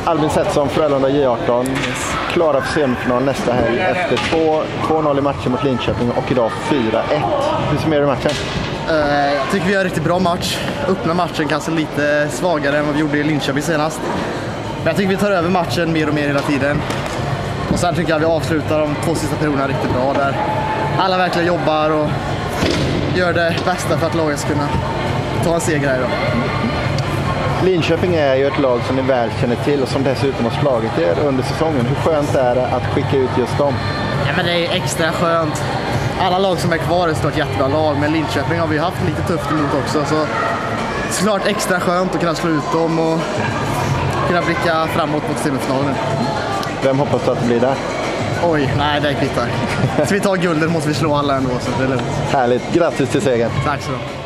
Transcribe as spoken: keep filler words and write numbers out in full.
Albin Sethsson, Frölunda J arton, yes. Klara för semifinal nästa helg efter två noll i matchen mot Linköping och idag fyra ett. Hur summerar du matchen? Uh, jag tycker vi har en riktigt bra match. Öppna matchen kanske lite svagare än vad vi gjorde i Linköping senast. Men jag tycker vi tar över matchen mer och mer hela tiden. Och sen tycker jag vi avslutar de två sista perioderna riktigt bra där alla verkligen jobbar och gör det bästa för att laget ska kunna ta en seger här idag. Linköping är ju ett lag som ni väl känner till och som dessutom har slagit er under säsongen. Hur skönt är det att skicka ut just dem? Ja, men det är extra skönt. Alla lag som är kvar är såklart jättebra lag, men Linköping har vi haft lite tufft emot också. Så såklart extra skönt att kunna slå ut dem och kunna blicka framåt mot semifinalen. Vem hoppas du att det blir där? Oj, nej det kvittar. Så vi tar guldet måste vi slå alla ändå, så det är lugnt. Härligt, grattis till segern. Tack så mycket.